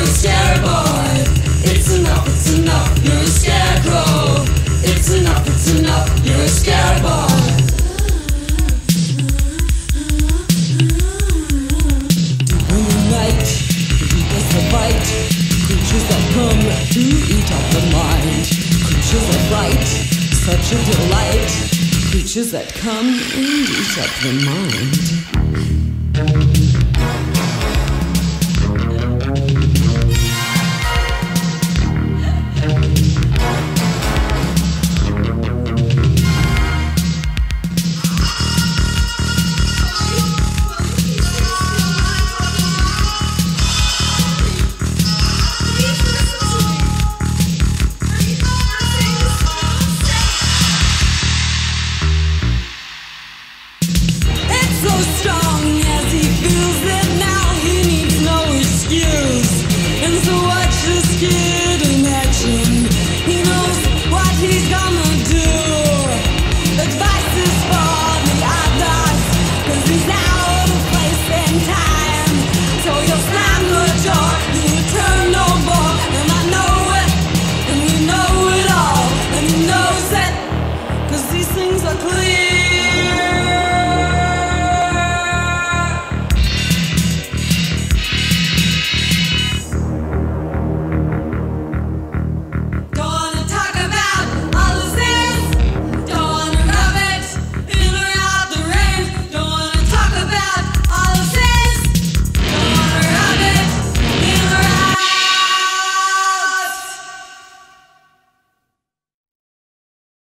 a scare boy. It's enough, you're a scarecrow. It's enough, you're a scare boy. Doing right, he does the fight. Creatures that come to eat up the mind. Creatures that fight, such a delight. Creatures that come and eat up the mind.